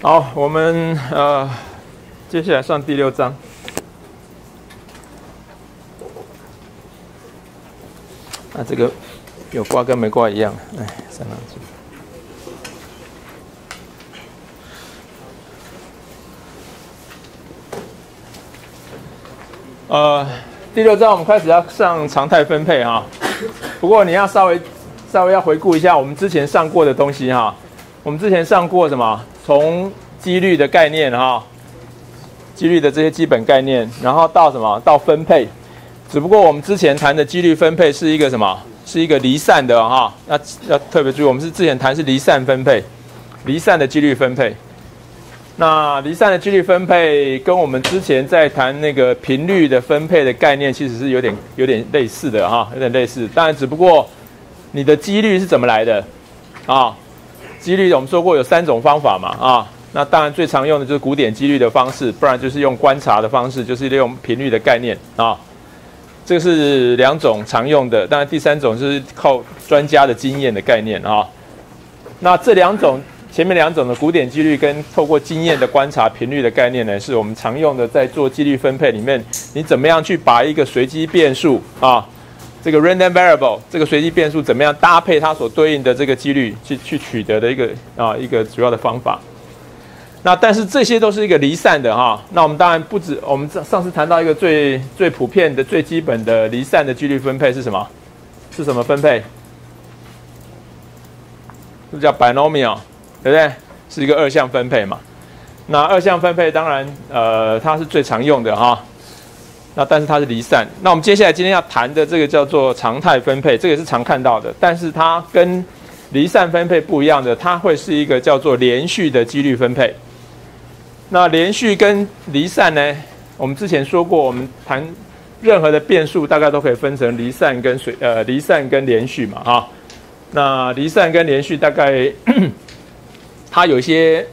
好，我们接下来上第6章。那这个有挂跟没挂一样，哎，上上去。第6章我们开始要上常态分配哈。不过你要稍微要回顾一下我们之前上过的东西哈。我们之前上过什么？从几率的概念哈，几率的这些基本概念，然后到什么？到分配。只不过我们之前谈的几率分配是一个什么？是一个离散的哈。要特别注意，我们之前谈是离散分配，离散的几率分配。那离散的几率分配跟我们之前在谈那个频率的分配的概念其实是有点类似的哈，有点类似。当然，只不过你的几率是怎么来的啊？几率我们说过有3种方法嘛啊。那当然最常用的就是古典几率的方式，不然就是用观察的方式，就是利用频率的概念啊。这个是2种常用的，当然第3种就是靠专家的经验的概念啊。那这2种。前面2种的古典几率跟透过经验的观察频率的概念呢，是我们常用的在做几率分配里面，你怎么样去把一个随机变数啊，这个 random variable 这个随机变数怎么样搭配它所对应的这个几率去取得的一个主要的方法。那但是这些都是一个离散的哈。那我们当然不止，我们上次谈到一个最普遍的最基本的离散的几率分配是什么？是什么分配？是不是叫 binomial？对不对？是一个2项分配嘛。那2项分配当然，它是最常用的哈。那但是它是离散。那我们接下来今天要谈的这个叫做常态分配，这个是常看到的，但是它跟离散分配不一样的，它会是一个叫做连续的几率分配。那连续跟离散呢，我们之前说过，我们谈任何的变数大概都可以分成离散跟连续嘛哈。那离散跟连续大概它有些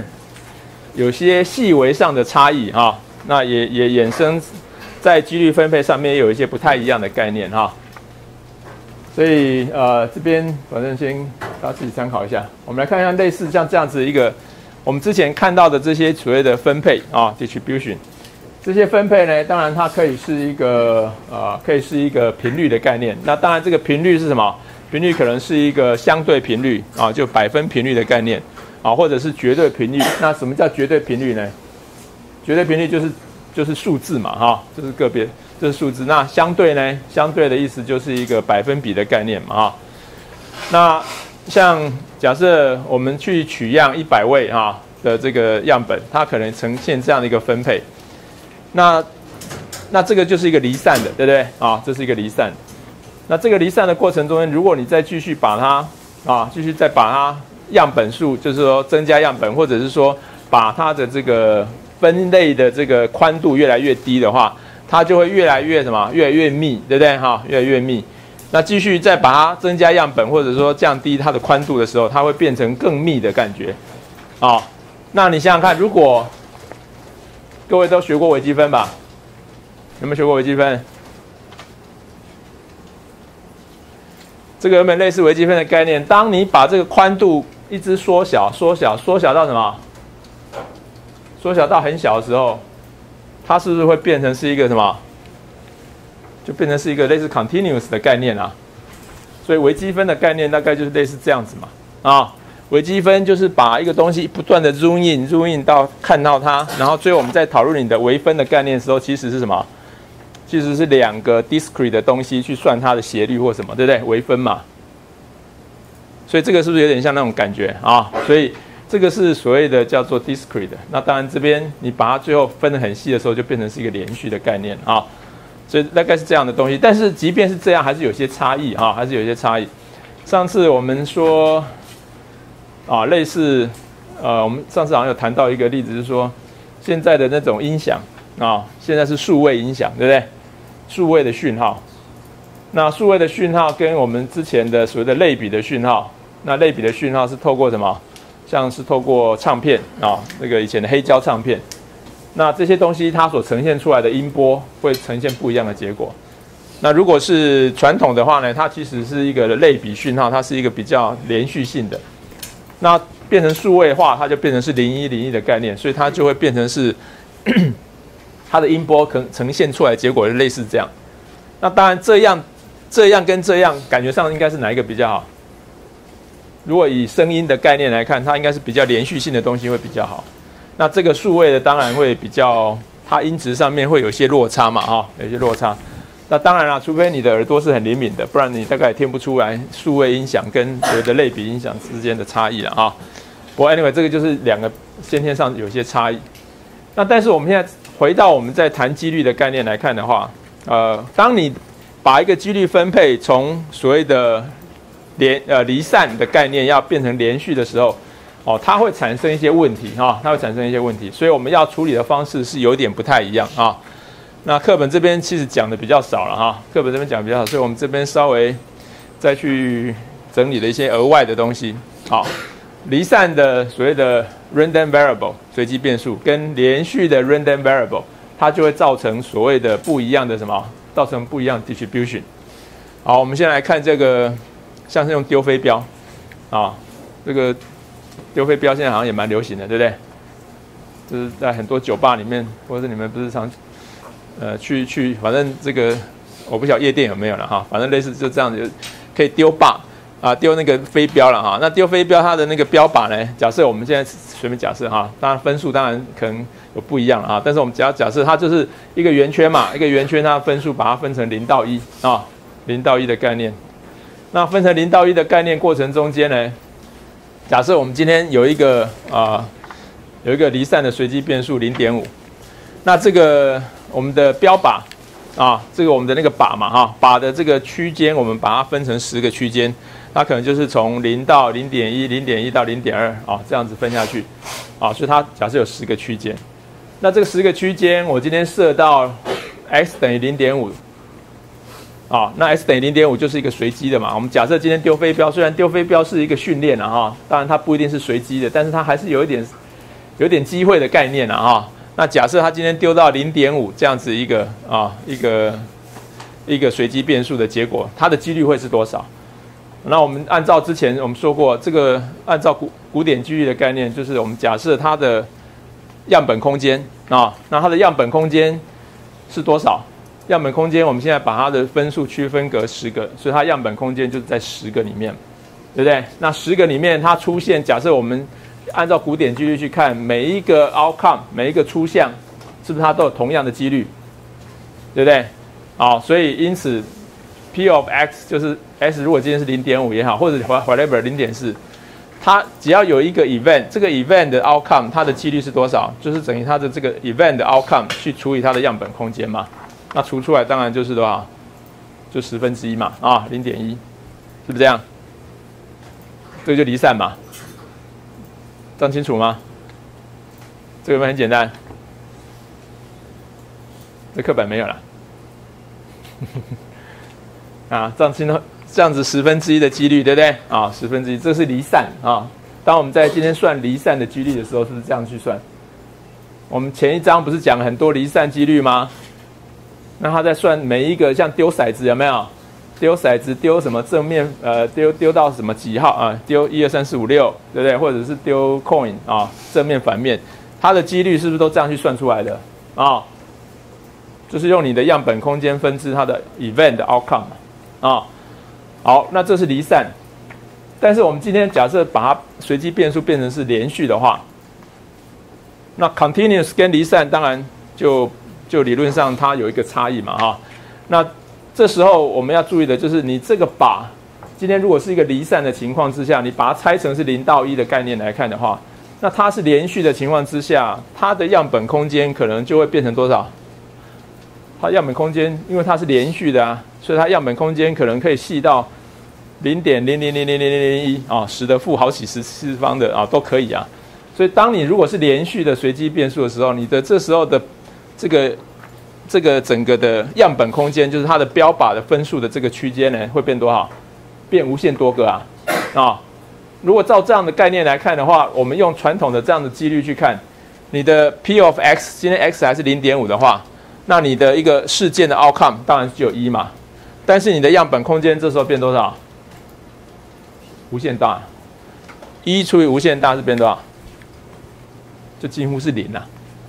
细微上的差异哈，那也衍生在几率分配上面也有一些不太一样的概念哈，所以这边反正先大家自己参考一下。我们来看看类似像这样子一个我们之前看到的这些所谓的分配啊 distribution， 这些分配呢，当然它可以是一个频率的概念。那当然这个频率是什么？频率可能是一个相对频率啊，就百分频率的概念。啊，或者是绝对频率。那什么叫绝对频率呢？绝对频率就是数字嘛，哈，就是个别，这是数字。那相对呢？相对的意思就是一个百分比的概念嘛，哈。那像假设我们去取样100位哈的这个样本，它可能呈现这样的一个分配。那这个就是一个离散的，对不对？啊，这是一个离散。那这个离散的过程中间，如果你再继续把它继续再把它样本数，就是说增加样本，或者是说把它的这个分类的这个宽度越来越低的话，它就会越来越密，对不对哈？越来越密。那继续再把它增加样本，或者说降低它的宽度的时候，它会变成更密的感觉。啊，那你想想看，如果各位都学过微积分吧？有没有学过微积分？这个有点类似微积分的概念。当你把这个宽度一直缩小到什么？缩小到很小的时候，它是不是会变成是一个什么？就变成是一个类似 continuous 的概念啊。所以微积分的概念大概就是类似这样子嘛。啊，微积分就是把一个东西不断的 zoom in 到看到它，然后最后我们在讨论你的微分的概念的时候，其实是什么？其实是2个 discrete 的东西去算它的斜率或什么，对不对？微分嘛。所以这个是不是有点像那种感觉啊？所以这个是所谓的叫做 discrete。那当然这边你把它最后分得很细的时候，就变成是一个连续的概念啊。所以大概是这样的东西。但是即便是这样，还是有些差异啊，还是有些差异。上次我们说啊，类似我们上次好像有谈到一个例子，是说现在的那种音响啊，现在是数位音响，对不对？数位的讯号。那数位的讯号跟我们之前的所谓的类比的讯号，那类比的讯号是透过什么？像是透过唱片啊，那个以前的黑胶唱片。那这些东西它所呈现出来的音波会呈现不一样的结果。那如果是传统的话呢，它其实是一个类比讯号，它是一个比较连续性的。那变成数位化，它就变成是0101的概念，所以它就会变成是它的音波可能呈现出来的结果类似这样。那当然这样跟这样感觉上应该是哪一个比较好？如果以声音的概念来看，它应该是比较连续性的东西会比较好。那这个数位的当然会比较，它音质上面会有一些落差嘛，哈，有一些落差。那当然啦，除非你的耳朵是很灵敏的，不然你大概也听不出来数位音响跟所谓的类比音响之间的差异了啊。不过 anyway， 这个就是两个先天上有些差异。那但是我们现在回到我们在谈几率的概念来看的话，当你把一个几率分配从所谓的离散的概念要变成连续的时候，它会产生一些问题哈，它会产生一些问题，所以我们要处理的方式是有点不太一样啊。那课本这边其实讲的比较少了哈，课本这边讲的比较少，所以我们这边稍微再去整理了一些额外的东西。好，离散的所谓的 random variable 随机变数跟连续的 random variable， 它就会造成所谓的不一样的什么？造成不一样的 distribution。好，我们先来看这个，像是用丢飞镖啊，这个丢飞镖现在好像也蛮流行的，对不对？就是在很多酒吧里面，或者是你们不是常去，反正这个我不晓得夜店有没有了哈，反正类似就这样子，可以丢靶啊，丢那个飞镖了哈。那丢飞镖它的那个标靶呢？假设我们现在随便假设哈，当然分数当然可能有不一样了啊，但是我们只要假设它就是一个圆圈嘛，一个圆圈它的分数把它分成0到1啊，0到1的概念。那分成0到1的概念过程中间呢，假设我们今天有一个离散的随机变数 0.5， 那这个我们的标靶啊，这个我们的那个靶嘛哈，靶的这个区间我们把它分成10个区间，它可能就是从0到 0.1、0.1 到 0.2 啊这样子分下去啊，所以它假设有10个区间。那这个10个区间我今天设到 x 等于 0.5。那 x 等于 0.5 就是一个随机的嘛。我们假设今天丢飞镖，虽然丢飞镖是一个训练啊哈，当然它不一定是随机的，但是它还是有一点机会的概念啊哈。那假设它今天丢到 0.5 这样子一个随机变数的结果，它的几率会是多少？那我们按照之前我们说过，这个按照古典几率的概念，就是我们假设它的样本空间啊，那它的样本空间是多少？样本空间我们现在把它的分数区分隔10个，所以它样本空间就是在10个里面，对不对？那10个里面它出现，假设我们按照古典几率去看，每一个 outcome 每一个出项，是不是它都有同样的几率，对不对？好，所以因此 P of x 就是 s 如果今天是 0.5 也好，或者 whatever 0.4， 它只要有一个 event， 这个 event 的 outcome 它的几率是多少？就是等于它的这个 event 的 outcome 去除以它的样本空间嘛。那除出来当然就是多少？就1/10嘛，啊 0.1， 是不是这样？这个就离散嘛，这样清楚吗？这个很简单，这课本没有了。这样子1/10的几率，对不对？1/10，这是离散啊。当我们在今天算离散的几率的时候，是不是这样去算？我们前一章不是讲了很多离散几率吗？那他在算每一个，像丢骰子有没有？丢骰子丢什么正面丢到什么几号啊？丢1、2、3、4、5、6，对不对？或者是丢 coin 啊，正面反面，它的几率是不是都这样去算出来的啊？就是用你的样本空间分支它的 event 的 outcome 啊。好，那这是离散。但是我们今天假设把它随机变数变成是连续的话，那 continuous 跟离散当然就理论上它有一个差异嘛哈。那这时候我们要注意的就是你这个靶，今天如果是一个离散的情况之下，你把它拆成是0到1的概念来看的话，那它是连续的情况之下，它的样本空间可能就会变成多少？它样本空间因为它是连续的啊，所以它样本空间可能可以细到0.00000001啊，10的负好几十次方的啊都可以啊。所以当你如果是连续的随机变数的时候，你的这时候的这个整个的样本空间，就是它的标靶的分数的这个区间呢，会变多少？变无限多个啊！如果照这样的概念来看的话，我们用传统的这样的几率去看，你的 P of x 今天 x 还是 0.5 的话，那你的一个事件的 outcome 当然就有1嘛，但是你的样本空间这时候变多少？无限大。 1除以无限大是变多少？就几乎是0了。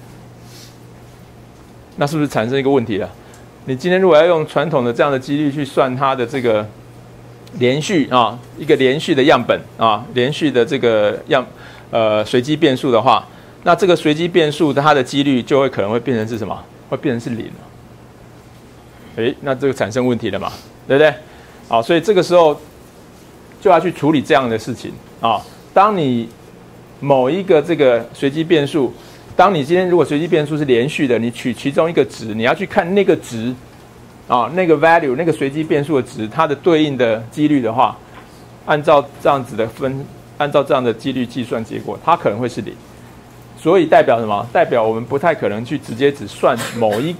那是不是产生一个问题了？你今天如果要用传统的这样的几率去算它的这个连续啊，一个连续的样本啊，连续的这个随机变数的话，那这个随机变数它的几率就会可能会变成是什么？会变成是0了。那这个产生问题了嘛，对不对？好，所以这个时候就要去处理这样的事情啊。当你某一个这个随机变数，当你今天如果随机变数是连续的，你取其中一个值，你要去看那个值啊，那个 value 那个随机变数的值，它的对应的几率的话，按照这样的几率计算结果，它可能会是0。所以代表什么？代表我们不太可能去直接只算某一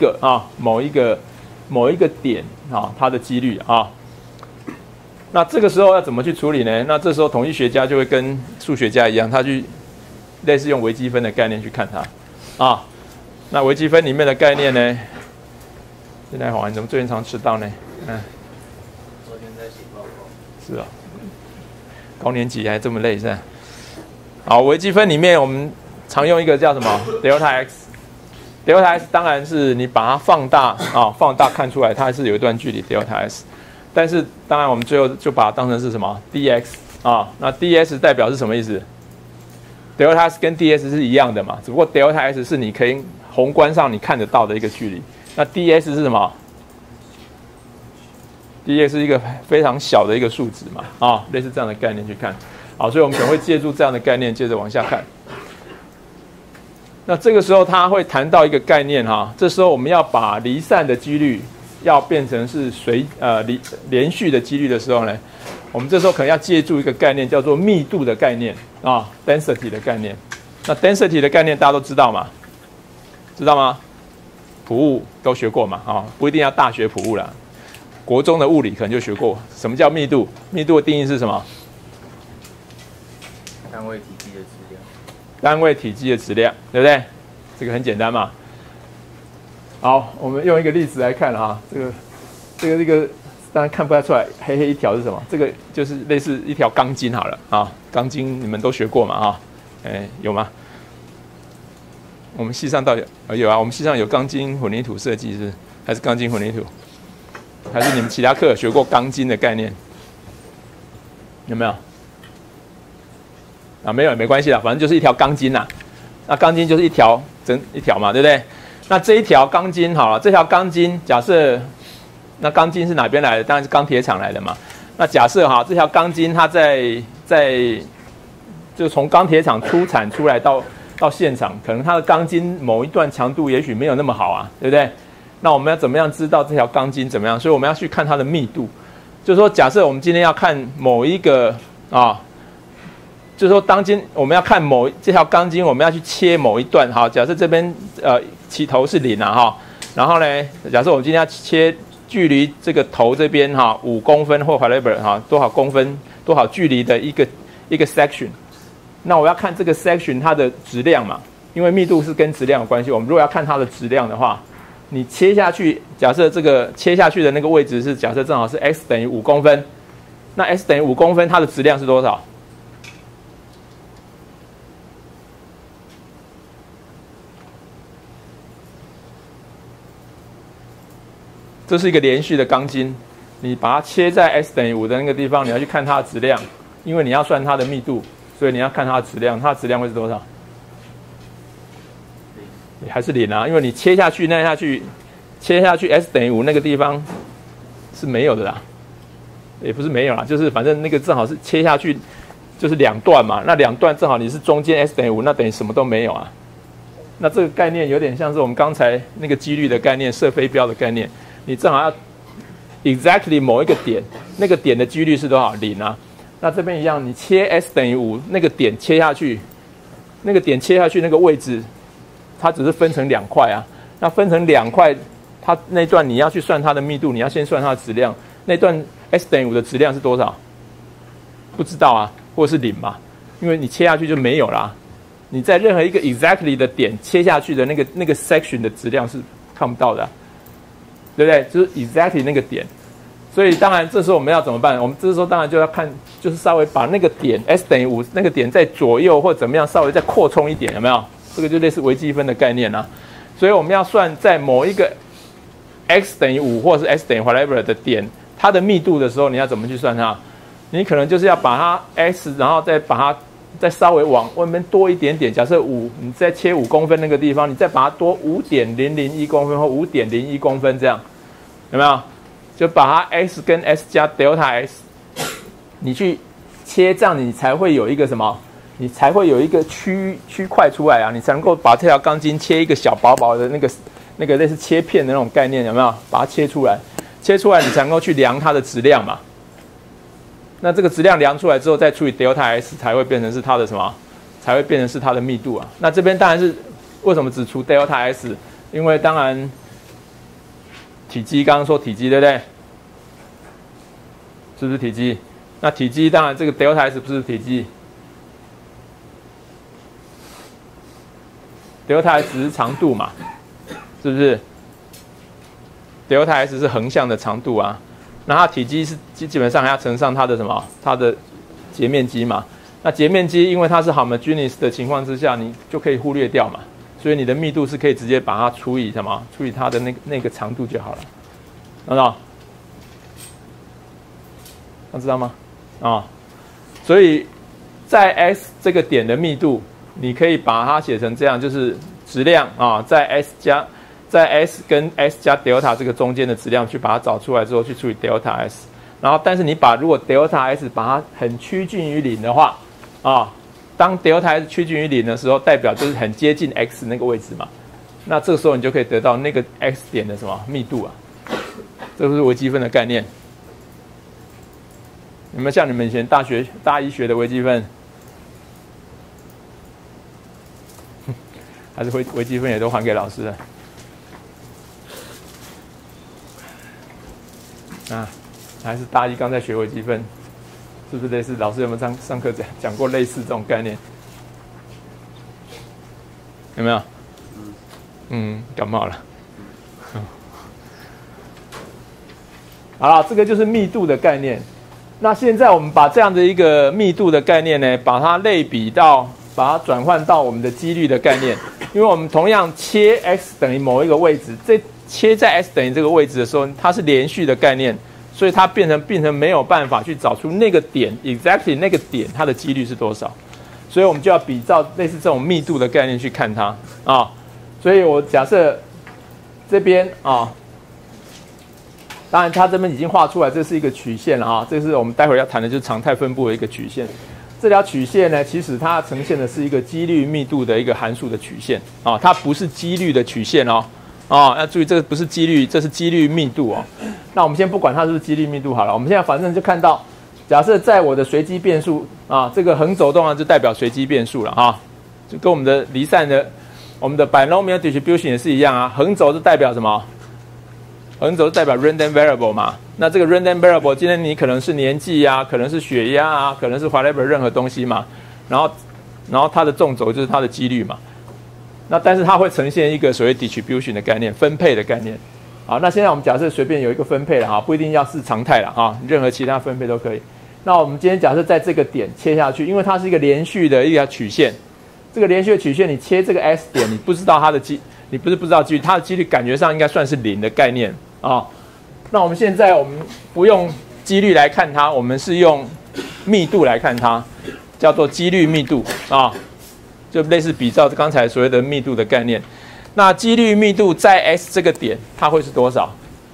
个点啊，它的几率啊。那这个时候要怎么去处理呢？那这时候统计学家就会跟数学家一样，他去类似用微积分的概念去看它啊。那微积分里面的概念呢？现在好，你怎么最近常迟到呢？ 昨天在写报告。 是啊，高年级还这么累是吧？好，微积分里面我们常用一个叫什么 delta x。delta x 当然是你把它放大啊，放大看出来它还是有一段距离 delta x。但是当然我们最后就把它当成是什么 dx 啊？那 ds 代表是什么意思 ？delta x 跟 ds 是一样的嘛，只不过 delta x 是你可以宏观上你看得到的一个距离。那 ds 是什么 ？ds 是一个非常小的一个数值嘛，啊，类似这样的概念去看。好，所以我们可能会借助这样的概念，接着往下看。那这个时候他会谈到一个概念哈，这时候我们要把离散的几率要变成是连续的几率的时候呢，我们这时候可能要借助一个概念叫做密度的概念啊 ，density 的概念。那 density 的概念大家都知道嘛？知道吗？普物都学过嘛，啊，不一定要大学普物啦，国中的物理可能就学过。什么叫密度？密度的定义是什么？ 单位体积的质量。 单位体积的质量，对不对？这个很简单嘛。好，我们用一个例子来看啊，这个当然看不太出来，黑黑一条是什么？这个就是类似一条钢筋好了啊，钢筋你们都学过嘛啊？有吗？我们系上到底有啊？我们系上有钢筋混凝土设计是还是钢筋混凝土？还是你们其他课有学过钢筋的概念？有没有？啊，没有也没关系啦，反正就是一条钢筋啦。那钢筋就是一条嘛，对不对？那这一条钢筋好了，这条钢筋假设，那钢筋是哪边来的？当然是钢铁厂来的嘛。那假设哈，这条钢筋它就从钢铁厂出产出来到现场，可能它的钢筋某一段强度也许没有那么好啊，对不对？那我们要怎么样知道这条钢筋怎么样？所以我们要去看它的密度。就是说，假设我们今天要看某一个啊，就是说我们要看这条钢筋，我们要去切某一段。好，假设这边起头是0啊哈，然后呢，假设我们今天要切距离这个头这边哈5公分或 whatever 哈多少公分多少距离的一个 section。那我要看这个 section 它的质量嘛，因为密度是跟质量有关系。我们如果要看它的质量的话，你切下去，假设这个切下去的那个位置是假设正好是 x 等于5公分，那 x 等于5公分，它的质量是多少？这是一个连续的钢筋，你把它切在 x 等于5的那个地方，你要去看它的质量，因为你要算它的密度。所以你要看它的质量，它的质量会是多少？还是0啊？因为你切下去，s 等于5那个地方是没有的啦，也不是没有啦，就是反正那个正好是切下去，就是2段嘛。那2段正好你是中间 s 等于5，那等于什么都没有啊。那这个概念有点像是我们刚才那个几率的概念、射飞镖的概念，你正好要 exactly 某一个点，那个点的几率是多少？0啊。那这边一样，你切 s 等于5，那个点切下去，那个位置，它只是分成2块啊。那分成2块，它那段你要去算它的密度，你要先算它的质量。那段 s 等于5的质量是多少？不知道啊，或者是0嘛？因为你切下去就没有啦。你在任何一个 exactly 的点切下去的那个 section 的质量是看不到的啊，对不对？就是 exactly 那个点。 所以当然这时候我们要怎么办？我们这时候当然就要看，就是稍微把那个点 s 等于5那个点在左右或怎么样，稍微再扩充一点，有没有？这个就类似微积分的概念啊。所以我们要算在某一个 x 等于5或者是 s 等于 whatever 的点，它的密度的时候，你要怎么去算它？你可能就是要把它 x， 然后再把它再稍微往外面多一点点。假设5，你再切5公分那个地方，你再把它多 5.001 公分或 5.01 公分这样，有没有？就把它 x 跟 s 加 delta s， 你去切，这样你才会有一个什么？你才会有一个区块出来啊，你才能够把这条钢筋切一个小薄薄的那个类似切片的那种概念，有没有？把它切出来，切出来你才能够去量它的质量嘛。那这个质量量出来之后，再除以 delta s 才会变成是它的什么？才会变成是它的密度啊。那这边当然是为什么只除 delta s？ 因为当然体积刚刚说体积对不对？是不是体积？那体积当然这个 delta s 不是体积。delta s 是长度嘛，是不是 ？delta s 是横向的长度啊，那它体积是基本上还要乘上它的什么？它的截面积嘛。那截面积因为它是 homogeneous 的情况之下，你就可以忽略掉嘛，所以你的密度是可以直接把它除以什么？除以它的那个长度就好了，知道？知道吗？所以在 s 这个点的密度。你可以把它写成这样，就是质量啊，在 s 跟 s 加 delta 这个中间的质量去把它找出来之后，去除以 delta s， 然后但是你如果 delta s 把它很趋近于0的话，当 delta s 趋近于0的时候，代表就是很接近 x 那个位置嘛，那这个时候你就可以得到那个 x 点的什么密度啊？这是微积分的概念。有没有像你们以前大一学的微积分？还是微积分也都还给老师了啊？还是大一刚在学微积分，是不是类似？老师有没有上课讲过类似这种概念？有没有？感冒了。好了，这个就是密度的概念。那现在我们把这样的一个密度的概念呢，把它类比到，把它转换到我们的几率的概念。因为我们同样切 x 等于某一个位置，切在 s 等于这个位置的时候，它是连续的概念，所以它变成没有办法去找出那个点 exactly 那个点它的几率是多少，所以我们就要比照类似这种密度的概念去看它啊。所以我假设这边啊，当然它这边已经画出来，这是一个曲线了啊，这是我们待会要谈的就是常态分布的一个曲线。这条曲线呢，其实它呈现的是一个几率密度的一个函数的曲线啊，它不是几率的曲线哦，要注意这个不是几率，这是几率密度哦。那我们先不管它是不是几率密度好了，我们现在反正就看到，假设在我的随机变数啊，这个横轴动啊就代表随机变数了啊，就跟我们的离散的我们的 binomial distribution 也是一样啊，横轴是代表什么？横轴是代表 random variable 嘛，那这个 random variable 今天你可能是年纪啊，可能是血压啊，可能是 whatever 任何东西嘛，然后它的纵轴就是它的几率嘛，那但是它会呈现一个所谓 distribution 的概念，分配的概念。好，那现在我们假设随便有一个分配了哈，不一定要是常态了哈，任何其他分配都可以。那我们今天假设在这个点切下去，因为它是一个连续的一条曲线，这个连续的曲线你切这个 s 点，你不知道它的你不知道几率，它的几率感觉上应该算是0的概念啊。那我们现在我们不用几率来看它，我们是用密度来看它，叫做几率密度啊，就类似比照刚才所谓的密度的概念。那几率密度在 S 这个点，它会是多少？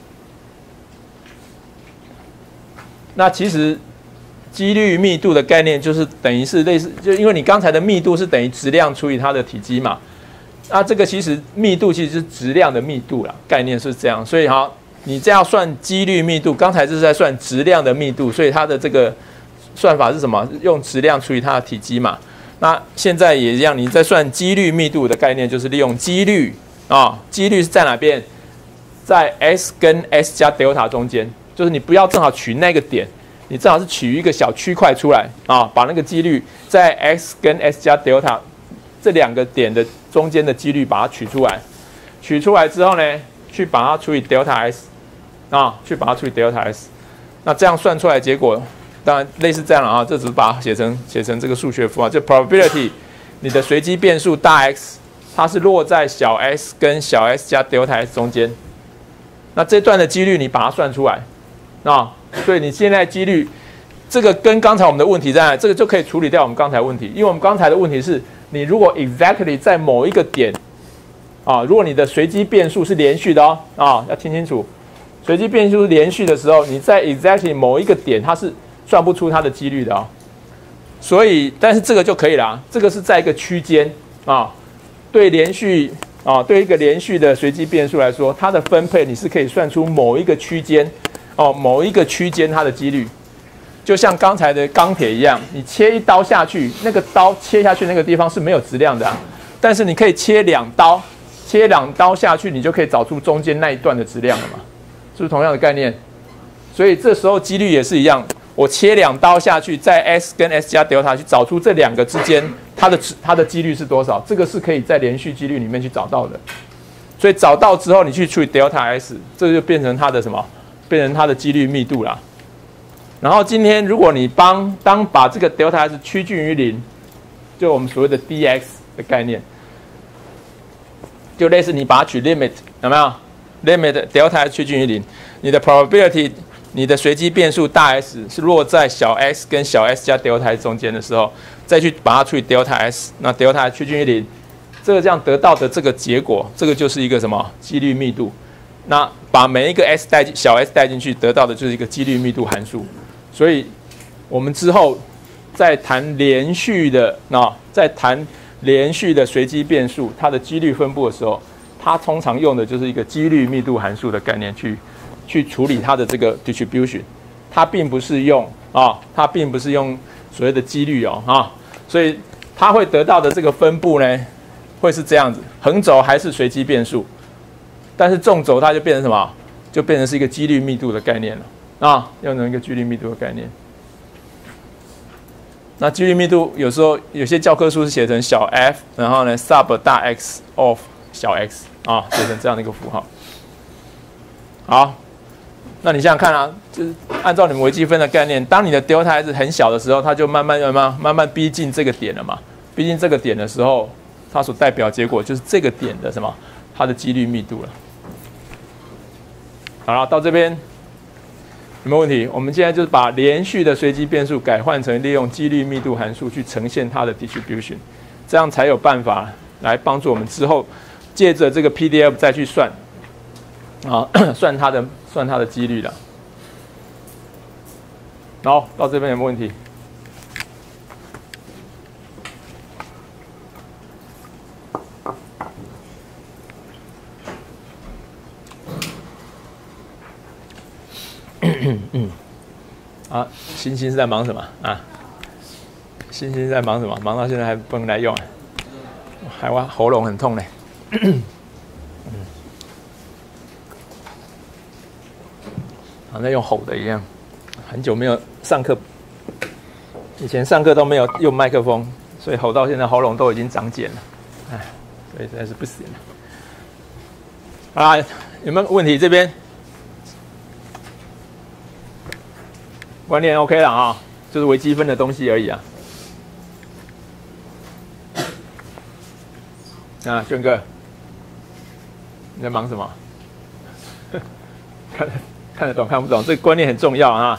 那其实几率密度的概念就是等于是类似，就因为你刚才的密度是等于质量除以它的体积嘛，那这个其实密度其实是质量的密度啦，概念是这样。所以好，你这样算几率密度，刚才这是在算质量的密度，所以它的这个算法是什么？用质量除以它的体积嘛。那现在也一样，你在算几率密度的概念，就是利用几率啊，几率是在哪边？在 S 跟 S 加 delta 中间，就是你不要正好取那个点，你正好是取一个小区块出来啊，把那个几率在 S 跟 S 加 delta 这两个点的中间的几率把它取出来，取出来之后呢，去把它除以 delta S 啊，去把它除以 delta S， 那这样算出来结果，当然类似这样了啊，这只是把它写成这个数学符号，就 probability 你的随机变数大 X， 它是落在小 x 跟小 s 加 delta s 中间。那这段的几率你把它算出来，啊，所以你现在几率这个跟刚才我们的问题在哪？这个就可以处理掉我们刚才的问题，因为我们刚才的问题是你如果 exactly 在某一个点，啊，如果你的随机变数是连续的哦，啊，要听清楚。随机变数是连续的时候，你在 exactly 某一个点，它是算不出它的几率的哦。所以，但是这个就可以啦，这个是在一个区间啊，对连续啊，对一个连续的随机变数来说，它的分配你是可以算出某一个区间哦，某一个区间它的几率，就像刚才的钢铁一样，你切一刀下去，那个刀切下去那个地方是没有质量的啊，但是你可以切2刀，切2刀下去，你就可以找出中间那一段的质量了嘛。是不是同样的概念？所以这时候几率也是一样，我切2刀下去，在 s 跟 s 加 delta 去找出这2个之间它的几率是多少？这个是可以在连续几率里面去找到的。所以找到之后，你去除以 delta s， 这就变成它的什么？变成它的几率密度啦。然后今天如果你把这个 delta s 趋近于0，就我们所谓的 dx 的概念，就类似你把它取 limit， 有没有？ limit delta s 趋近于0，你的 probability， 你的随机变数大 S 是落在小 x 跟小 s 加 delta s 中间的时候，再去把它除以 delta s， 那 delta s 趋近于0，这个这样得到的这个结果，这个就是一个什么几率密度？那把每一个 s 小 s 带进去，得到的就是一个几率密度函数。所以我们之后在谈连续的随机变数它的几率分布的时候，它通常用的就是一个几率密度函数的概念去处理它的这个 distribution， 它并不是用所谓的几率所以它会得到的这个分布呢，会是这样子，横轴还是随机变数，但是纵轴它就变成什么？就变成是一个几率密度的概念了用成一个几率密度的概念。那几率密度有时候有些教科书是写成小 f， 然后呢 sub 大 x of 小 x 写成这样的一个符号。好，那你想想看啊，就是按照你们微积分的概念，当你的 delta s 很小的时候，它就慢慢逼近这个点了嘛。逼近这个点的时候，它所代表结果就是这个点的什么？它的几率密度了。好了，到这边有没有问题？我们现在就是把连续的随机变数改换成利用几率密度函数去呈现它的 distribution， 这样才有办法来帮助我们之后借着这个 PDF 再去算算它的几率了。好，到这边有没有问题？星星是在忙什么啊？星星在忙什么？忙到现在还不能来用还喉咙很痛呢。好像用吼的一样，很久没有上课，以前上课都没有用麦克风，所以吼到现在喉咙都已经长茧了，所以实在是不行了。有没有问题？这边观念 OK 了就是微积分的东西而已轩哥，你在忙什么？看得懂看不懂？这个观念很重要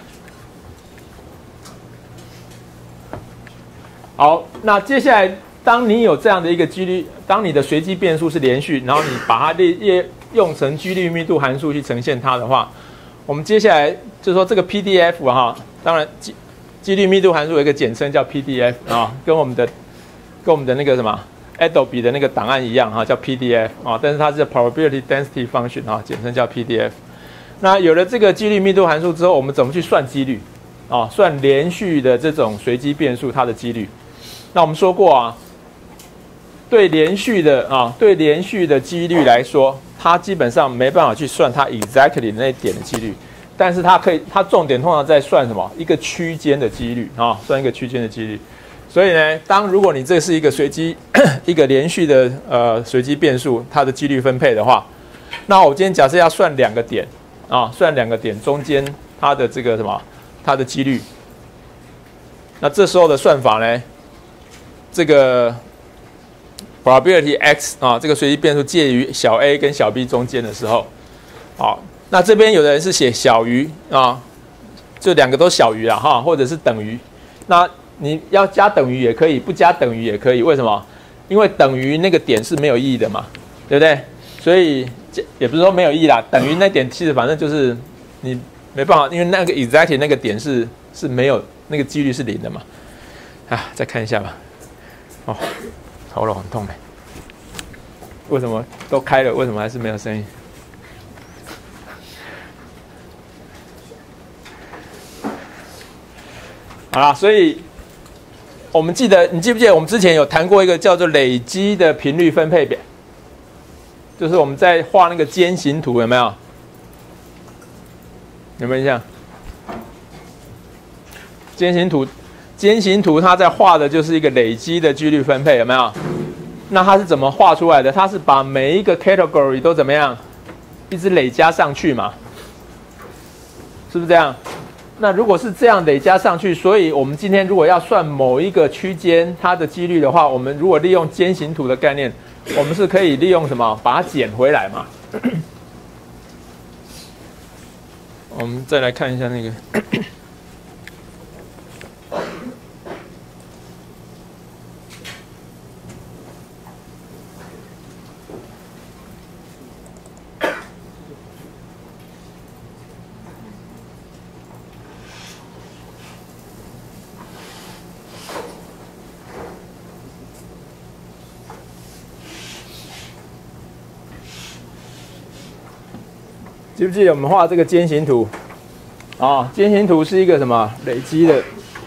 好，那接下来，当你有这样的一个几率，当你的随机变数是连续，然后你把它用成几率密度函数去呈现它的话，我们接下来就是说这个 PDF 当然几率密度函数有一个简称叫 PDF 跟我们的那个什么 Adobe 的那个档案一样叫 PDF 但是它是 probability density function 简称叫 PDF。那有了这个几率密度函数之后，我们怎么去算几率算连续的这种随机变数它的几率？那我们说过对连续的几率来说，它基本上没办法去算它 exactly 那一点的几率，但是它重点通常在算什么？一个区间的几率算一个区间的几率。所以呢，如果你这是一个一个连续的随机变数，它的几率分配的话，那我今天假设要算2个点算2个点中间它的这个什么，它的几率。那这时候的算法呢，这个 probability x 啊，这个随机变数介于小 a 跟小 b 中间的时候，好，那这边有的人是写小于啊，就两个都小于啦哈，或者是等于。那你要加等于也可以，不加等于也可以，为什么？因为等于那个点是没有意义的嘛，对不对？所以也不是说没有意义啦，等于那点其实反正就是你没办法，因为那个 exactly 那个点是没有那个几率是0的嘛。啊，再看一下吧。哦，喉咙很痛哎，为什么都开了，为什么还是没有声音？好啦，所以我们记得，你记不记得我们之前有谈过一个叫做累积的频率分配表？就是我们在画那个尖形图，有没有？有没有印象？尖形图它在画的就是一个累积的几率分配，有没有？那它是怎么画出来的？它是把每一个 category 都怎么样，一直累加上去嘛？是不是这样？那如果是这样累加上去，所以我们今天如果要算某一个区间它的几率的话，我们如果利用尖形图的概念，我们是可以利用什么把它捡回来嘛？我们再来看一下那个。记不记得我们画这个尖形图？啊，尖形图是一个什么累积的？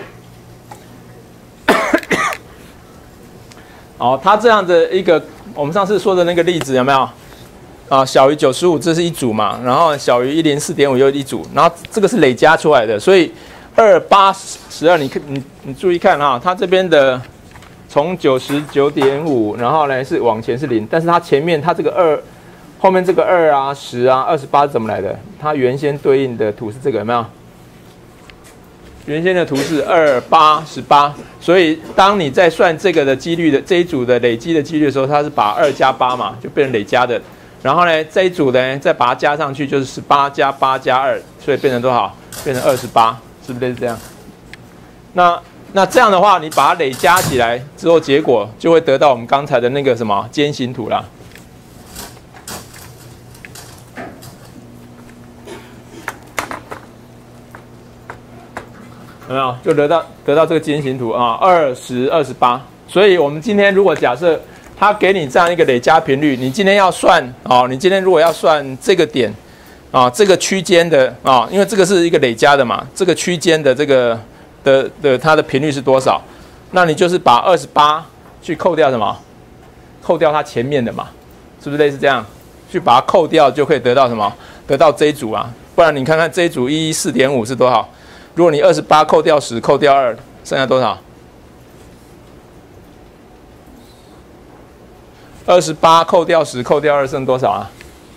哦，它这样的一个，我们上次说的那个例子有没有？啊，小于95，这是一组嘛，然后小于104.5又一组，然后这个是累加出来的，所以2、8、12，你注意看啊，它这边的从99.5，然后呢是往前是0，但是它前面它这个2。后面这个2啊、10啊、28是怎么来的？它原先对应的图是这个，有没有？原先的图是2、8、18，所以当你在算这个的几率的这一组的累积的几率的时候，它是把2加8嘛，就变成累加的。然后呢，这一组呢再把它加上去，就是18加8加2，所以变成多少？变成28，是不是这样？那这样的话，你把它累加起来之后，结果就会得到我们刚才的那个什么尖形图啦。有没有？就得到这个尖形图啊，2、10、28。所以我们今天如果假设它给你这样一个累加频率，你今天要算啊，你今天如果要算这个点啊，这个区间的啊，因为这个是一个累加的嘛，这个区间的这个的它的频率是多少？那你就是把28去扣掉什么？扣掉它前面的嘛，是不是类似这样？去把它扣掉就可以得到什么？得到这一组啊，不然你看看这一组114.5是多少？如果你28扣掉10扣掉2，剩下多少？28扣掉10扣掉2剩多少啊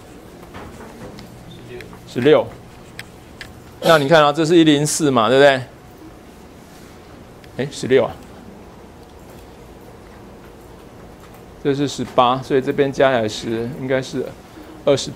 ？16。那你看啊，这是104嘛，对不对？哎，16啊。这是18，所以这边加起来10，应该是28。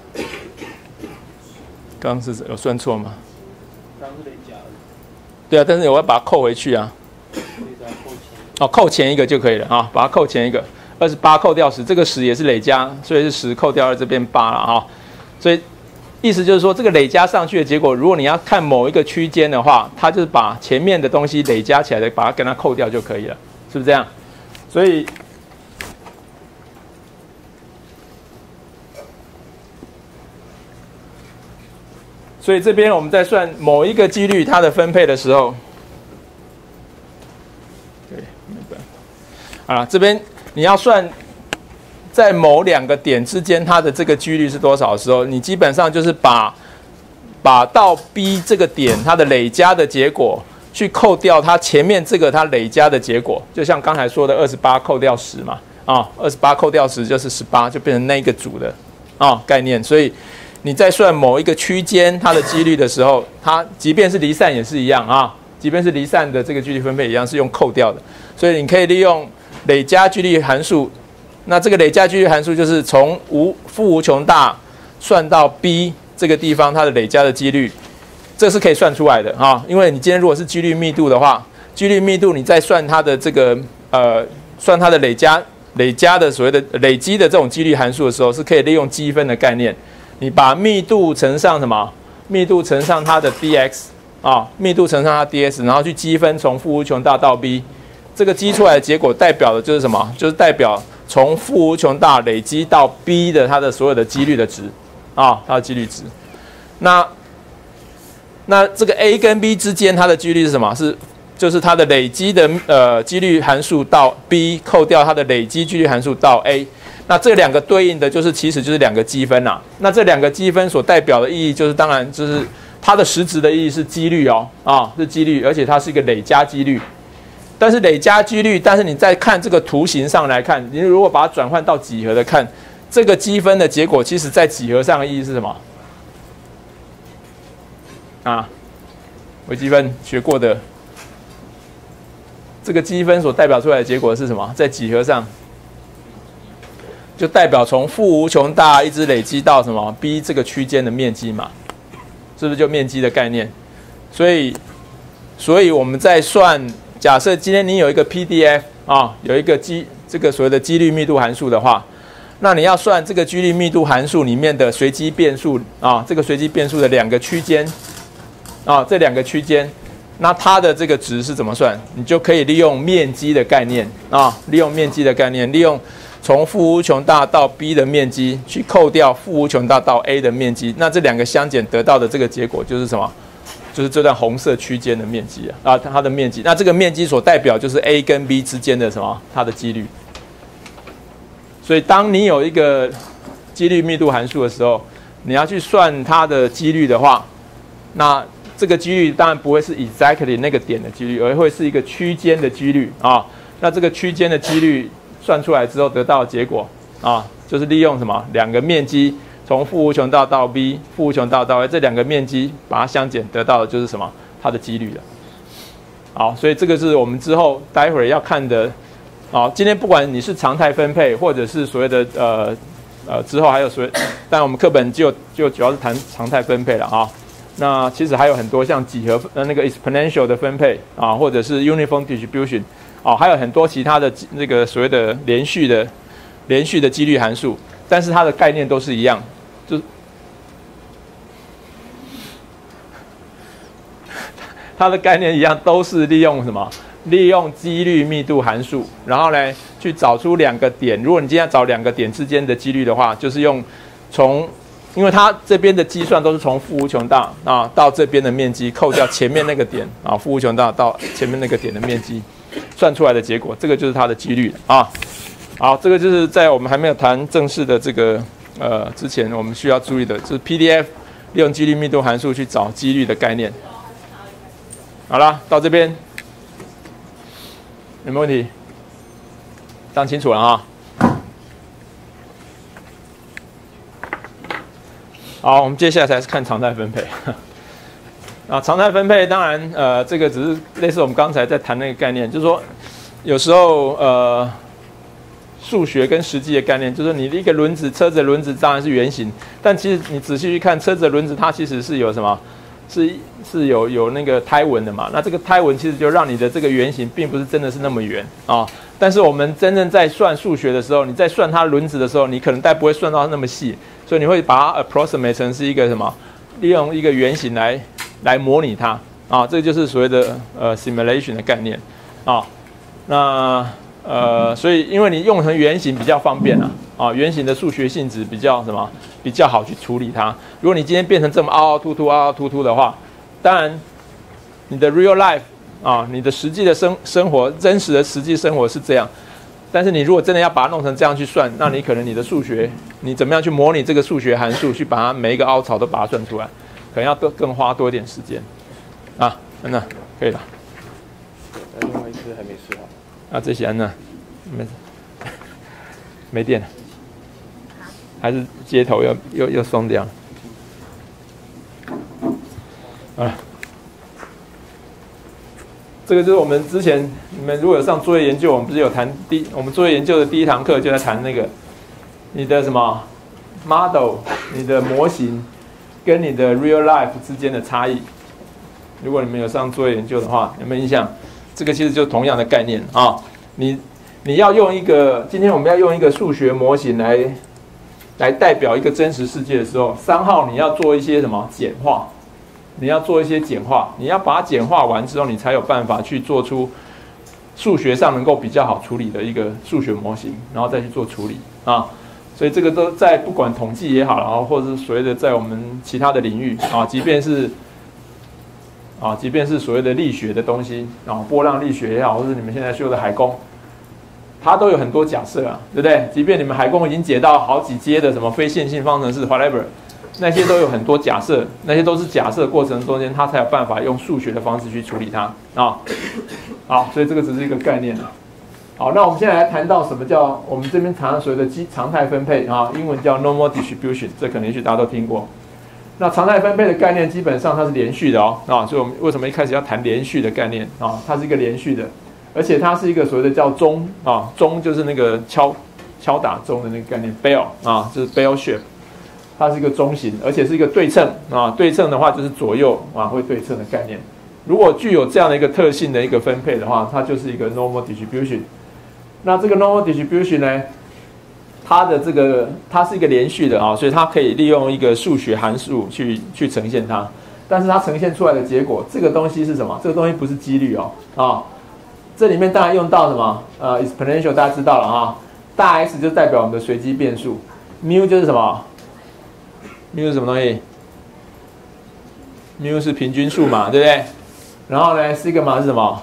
刚刚是有算错吗？ 刚是累加的。 对啊，但是我要把它扣回去啊。哦，扣前一个就可以了啊，把它扣前一个。28扣掉10，这个10也是累加，所以是10扣掉2，这边8了哈。所以意思就是说，这个累加上去的结果，如果你要看某一个区间的话，它就是把前面的东西累加起来的，把它跟它扣掉就可以了，是不是这样？所以这边我们在算某一个几率它的分配的时候，对，没办法。啊，这边你要算在某2个点之间它的这个几率是多少的时候，你基本上就是把到 B 这个点它的累加的结果去扣掉它前面这个它累加的结果，就像刚才说的28扣掉10嘛，啊，28扣掉10就是18，就变成那个组的概念，所以你在算某一个区间它的几率的时候，它即便是离散也是一样啊，即便是离散的这个几率分配一样是用扣掉的，所以你可以利用累加几率函数。那这个累加几率函数就是从负无穷大算到 b 这个地方它的累加的几率，这是可以算出来的啊。因为你今天如果是几率密度的话，几率密度你在算它的这个算它的累加的所谓的累积的这种几率函数的时候，是可以利用积分的概念，你把密度乘上什么？密度乘上它的 dx 啊，密度乘上它 ds， 然后去积分从负无穷大到 b， 这个积出来的结果代表的就是什么？就是代表从负无穷大累积到 b 的它的所有的几率的值啊，它的几率值。那这个 a 跟 b 之间它的几率是什么？就是它的累积的几率函数到 b 扣掉它的累积几率函数到 a。那这两个对应的其实就是两个积分啦。那这两个积分所代表的意义就是当然就是它的实质的意义是几率哦，是几率，而且它是一个累加几率。但是累加几率，但是你在看这个图形上来看，你如果把它转换到几何的看，这个积分的结果，其实在几何上的意义是什么？微积分学过的，这个积分所代表出来的结果是什么？在几何上，就代表从负无穷大一直累积到什么 b 这个区间的面积嘛，是不是就面积的概念？所以我们在算。假设今天你有一个 PDF 有一个这个所谓的几率密度函数的话，那你要算这个几率密度函数里面的随机变数这个随机变数的两个区间这两个区间，那它的这个值是怎么算？你就可以利用面积的概念利用面积的概念，利用从负无穷大到 b 的面积去扣掉负无穷大到 a 的面积，那这两个相减得到的这个结果就是什么？就是这段红色区间的面积它的面积，那这个面积所代表就是 A 跟 B 之间的什么？它的几率。所以当你有一个几率密度函数的时候，你要去算它的几率的话，那这个几率当然不会是 exactly 那个点的几率，而会是一个区间的几率那这个区间的几率算出来之后得到的结果就是利用什么？两个面积。从负无穷大到 b， 负无穷大到 a 这两个面积把它相减得到的就是什么？它的几率了。好，所以这个是我们之后待会儿要看的。今天不管你是常态分配，或者是所谓的之后还有所谓，但我们课本就主要是谈常态分配了那其实还有很多像几何那个 exponential 的分配或者是 uniform distribution 还有很多其他的那个所谓的连续的几率函数，但是它的概念都是一样。它的概念一样，都是利用什么？利用几率密度函数，然后呢去找出两个点。如果你今天要找两个点之间的几率的话，就是用因为它这边的计算都是从负无穷大到这边的面积扣掉前面那个点负无穷大到前面那个点的面积，算出来的结果，这个就是它的几率好，这个就是在我们还没有谈正式的这个之前，我们需要注意的，就是 PDF 利用几率密度函数去找几率的概念。好啦，到这边有没有问题？这样清楚了好，我们接下来才是看常态分配。常态分配当然这个只是类似我们刚才在谈那个概念，就是说有时候数学跟实际的概念，就是你的一个轮子，车子的轮子当然是圆形，但其实你仔细去看车子的轮子，它其实是有什么？是有那个胎纹的嘛？那这个胎纹其实就让你的这个圆形并不是真的是那么圆但是我们真正在算数学的时候，你在算它轮子的时候，你可能不会算到那么细，所以你会把它 approximate 成是一个什么？利用一个圆形来模拟它这就是所谓的simulation 的概念那所以因为你用成圆形比较方便圆形的数学性质比较好去处理它。如果你今天变成这么凹凹凸凸的话，当然你的 real life 你的实际的生活，真实的实际生活是这样。但是你如果真的要把它弄成这样去算，那你可能你的数学，你怎么样去模拟这个数学函数，去把它每一个凹槽都把它算出来，可能要更花多一点时间真的可以了。 另外一只还没试好。 这些呢？没电了，还是接头又松掉了？ 这个就是我们之前你们如果有上作业研究，我们不是有谈我们作业研究的第一堂课就在谈那个你的什么 model， 你的模型跟你的 real life 之间的差异。如果你们有上作业研究的话，有没有印象？这个其实就同样的概念啊。你要用一个，今天我们要用一个数学模型来代表一个真实世界的时候，3号你要做一些什么简化？你要做一些简化，你要把它简化完之后，你才有办法去做出数学上能够比较好处理的一个数学模型，然后再去做处理啊。所以这个都在不管统计也好，然后或者是所谓的在我们其他的领域啊，即便是所谓的力学的东西啊，波浪力学也好，或者你们现在修的海工，它都有很多假设啊，对不对？即便你们海工已经解到好几阶的什么非线性方程式 whatever。那些都有很多假设，那些都是假设过程中间，他才有办法用数学的方式去处理它啊。好，所以这个只是一个概念。好，那我们现在来谈到什么叫我们这边谈到所谓的常态分配啊，英文叫 normal distribution， 这可能也许大家都听过。那常态分配的概念基本上它是连续的哦啊，所以我们为什么一开始要谈连续的概念啊？它是一个连续的，而且它是一个所谓的叫钟啊，钟就是那个敲打钟的那个概念 ，bell 啊，就是 bell shape。它是一个中型，而且是一个对称啊。对称的话就是左右啊会对称的概念。如果具有这样的一个特性的一个分配的话，它就是一个 normal distribution。那这个 normal distribution 呢，它是一个连续的啊，所以它可以利用一个数学函数去呈现它。但是它呈现出来的结果，这个东西是什么？这个东西不是几率哦啊。这里面当然用到什么exponential 大家知道了啊，大 X 就代表我们的随机变数 ，mu 就是什么？mu 是什么东西 ？mu 是平均数嘛，对不对？然后呢 ，sigma 是什么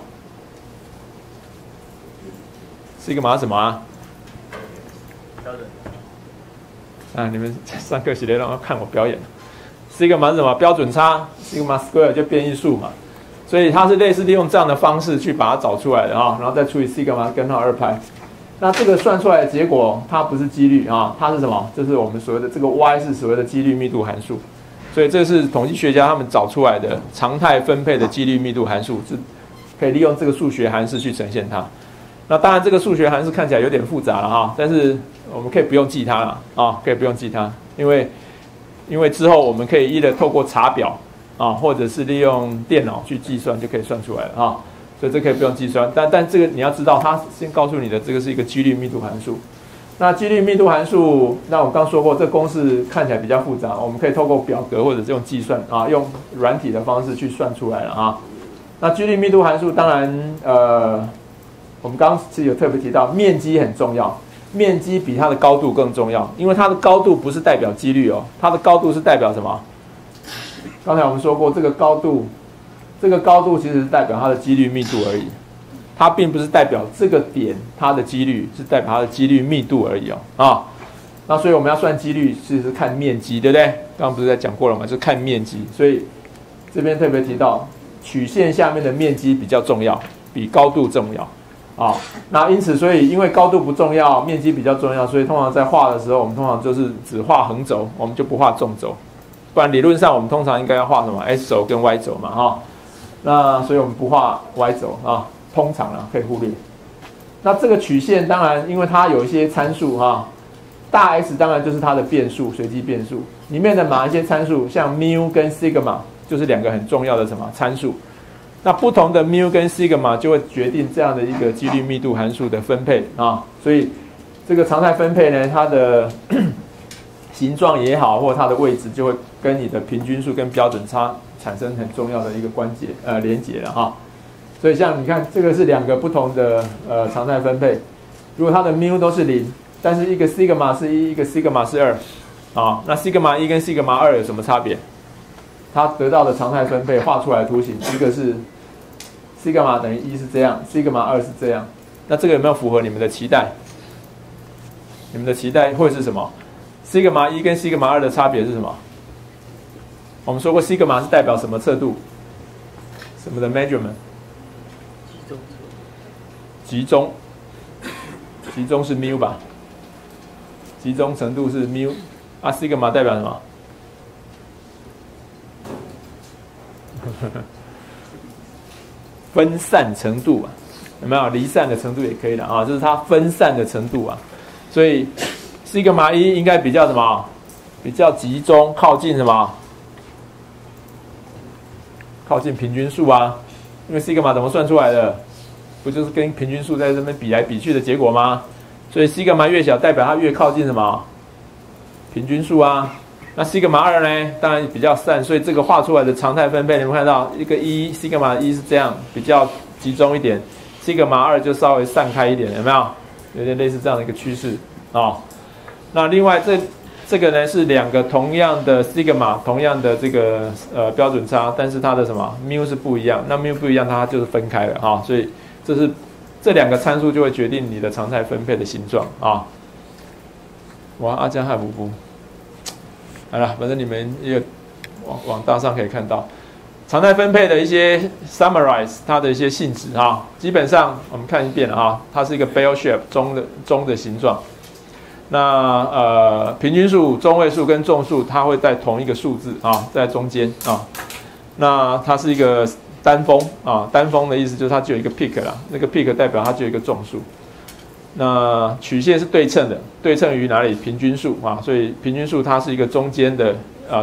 ？sigma 是什么啊？ 标准。 啊，你们上课写的让我看我表演。sigma 是什么？标准差 ，sigma square 就变异数嘛。所以它是类似利用这样的方式去把它找出来的啊，然后再除以 sigma 根号2派。那这个算出来的结果，它不是几率啊，它是什么？就是我们所谓的这个 y 是所谓的几率密度函数，所以这是统计学家他们找出来的常态分配的几率密度函数，是可以利用这个数学函数去呈现它。那当然这个数学函数看起来有点复杂了哈，但是我们可以不用记它了啊，可以不用记它，因为之后我们可以透过查表啊，或者是利用电脑去计算就可以算出来了啊。所以这可以不用计算，但这个你要知道，它先告诉你的这个是一个几率密度函数。那几率密度函数，那我刚说过，这公式看起来比较复杂，我们可以透过表格或者是用计算啊，用软体的方式去算出来了啊。那几率密度函数当然，我们刚刚是有特别提到，面积很重要，面积比它的高度更重要，因为它的高度不是代表几率哦，它的高度是代表什么？刚才我们说过，这个高度其实是代表它的几率密度而已，它并不是代表这个点它的几率，是代表它的几率密度而已哦啊。那所以我们要算几率，其实是看面积，对不对？刚刚不是在讲过了吗？就是看面积，所以这边特别提到曲线下面的面积比较重要，比高度重要啊。那因此，所以因为高度不重要，面积比较重要，所以通常在画的时候，我们通常就是只画横轴，我们就不画纵轴。不然理论上我们通常应该要画什么 x 轴跟 y 轴嘛哈。那所以我们不画 y 轴啊，通常可以忽略。那这个曲线当然，因为它有一些参数哈，大 X 当然就是它的变数，随机变数里面的哪一些参数，像 mu 跟 sigma 就是两个很重要的什么参数。那不同的 mu 跟 sigma 就会决定这样的一个几率密度函数的分配啊。所以这个常态分配呢，它的形状也好，或者它的位置就会跟你的平均数跟标准差产生很重要的一个连结了哈。所以像你看，这个是两个不同的常态分配。如果它的 mu 都是0，但是一个 sigma 是1，一个 sigma 是2啊，那 sigma 1跟 sigma 2有什么差别？它得到的常态分配画出来的图形，一个是 sigma 等于1是这样 ，sigma 2是这样。那这个有没有符合你们的期待？你们的期待会是什么？sigma 1跟 sigma 2的差别是什么？我们说过 sigma 是代表什么测度？什么的 measurement？ 集中是 mu 吧？集中程度是 mu 啊 ，sigma 代表什么？ 分散程度啊，有没有离散的程度也可以的啊？就是它分散的程度啊。所以西格玛一应该比较什么？比较集中，靠近什么？靠近平均数啊。因为西格玛怎么算出来的？不就是跟平均数在这边比来比去的结果吗？所以西格玛越小，代表它越靠近什么？平均数啊。那西格玛2呢？当然比较散，所以这个画出来的常态分配，你们看到一个1，西格玛1是这样，比较集中一点，西格玛2就稍微散开一点，有没有？有点类似这样的一个趋势啊、哦。那另外这个呢是两个同样的西格玛，同样的这个标准差，但是它的什么 mu 是不一样，那 mu 不一样，它就是分开了啊、哦。所以这两个参数就会决定你的常态分配的形状啊、哦。哇，阿江还不。好了，反正你们也网大上可以看到常态分配的一些 summarize 它的一些性质啊。基本上我们看一遍了啊，它是一个 bell shape 钟的形状。那平均数、中位数跟众数，它会在同一个数字啊，在中间啊。那它是一个单峰啊，单峰的意思就是它只有一个 peak 啦，那个 peak 代表它只有一个众数。那曲线是对称的，对称于哪里？平均数啊，所以平均数它是一个中间的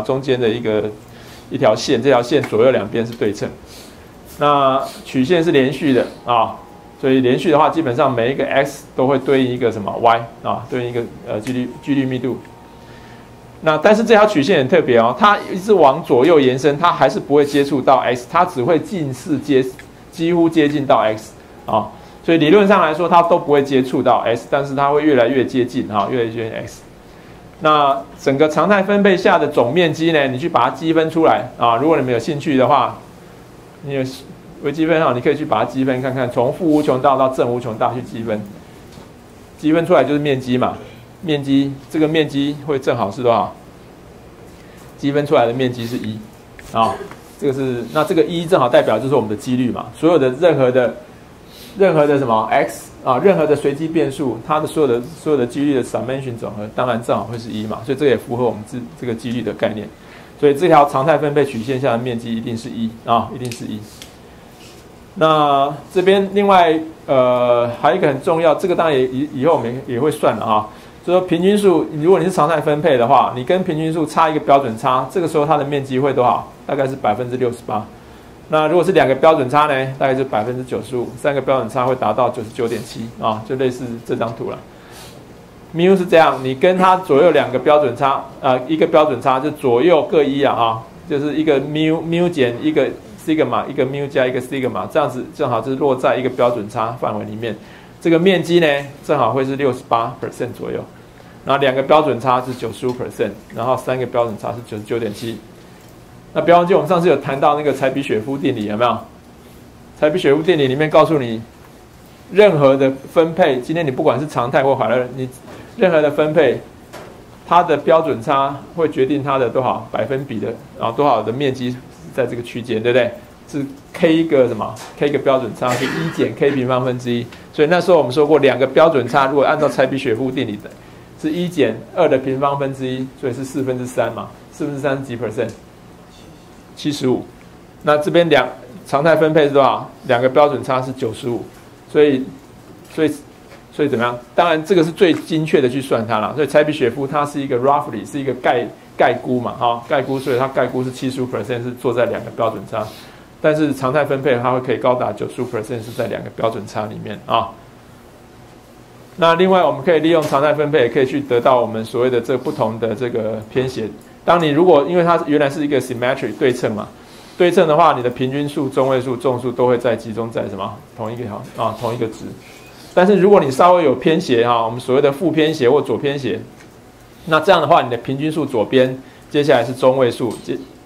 一条线，这条线左右两边是对称。那曲线是连续的啊，所以连续的话，基本上每一个 x 都会对应一个什么 y 啊，对应一个几率密度。那但是这条曲线很特别哦，它一直往左右延伸，它还是不会接触到 x， 它只会几乎接近到 x 啊。所以理论上来说，它都不会接触到 s， 但是它会越来越接近啊，越来越接近 x。那整个常态分配下的总面积呢，你去把它积分出来啊。如果你们有兴趣的话，你有微积分哈，你可以去把它积分看看，从负无穷大到正无穷大去积分，积分出来就是面积嘛。面积这个面积会正好是多少？积分出来的面积是1啊。这个是那这个1正好代表就是我们的几率嘛，所有的任何的什么 x 啊，任何的随机变数，它的所有的几率的 summation 总和，当然正好会是1嘛，所以这个也符合我们这个几率的概念。所以这条常态分配曲线下的面积一定是1啊，一定是1。那这边另外还有一个很重要，这个当然以后我们也会算了啊，就是说平均数，如果你是常态分配的话，你跟平均数差一个标准差，这个时候它的面积会多少？大概是68%。那如果是2个标准差呢，大概是95%，3个标准差会达到99.7%啊，就类似这张图了。mu 是这样，你跟它左右2个标准差，一个标准差就左右各1啊，就是一个 mu 减一个 sigma， 一个 mu 加一个 sigma， 这样子正好就是落在一个标准差范围里面。这个面积呢，正好会是68% 左右。然后2个标准差是95%，然后3个标准差是99.7%。那不要忘记，我们上次有谈到那个柴比雪夫定理，有没有？柴比雪夫定理里面告诉你，任何的分配，今天你不管是常态或海勒，你任何的分配，它的标准差会决定它的多少百分比的，然后多少的面积在这个区间，对不对？是 k 个什么 ？k 个标准差是1减 k 平方分之1，所以那时候我们说过，2个标准差如果按照柴比雪夫定理的，是1减2的平方分之1，所以是3/4嘛，3/4是几%？ 75，那这边常态分配是多少？2个标准差是95，所以怎么样？当然这个是最精确的去算它了。所以柴比雪夫它是一个 roughly 是一个概估嘛，概估，所以它概估是75% 是坐在2个标准差，但是常态分配它会可以高达95% 是在2个标准差里面啊。那另外我们可以利用常态分配，也可以去得到我们所谓的这不同的这个偏斜。当你如果因为它原来是一个 symmetry 对称嘛，对称的话，你的平均数、中位数、众数都会集中在什么同一个值。但是如果你稍微有偏斜我们所谓的负偏斜或左偏斜，那这样的话，你的平均数左边，接下来是中位数，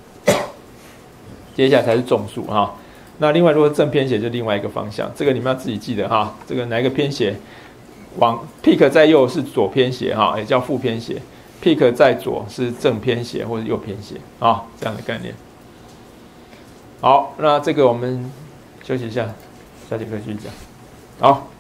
接下来才是众数那另外如果正偏斜就另外一个方向，这个你们要自己记得这个哪一个偏斜，往 peak 在右是左偏斜也叫负偏斜。peak 在左是正偏斜或者右偏斜这样的概念。好，那这个我们休息一下，下节课继续讲。好。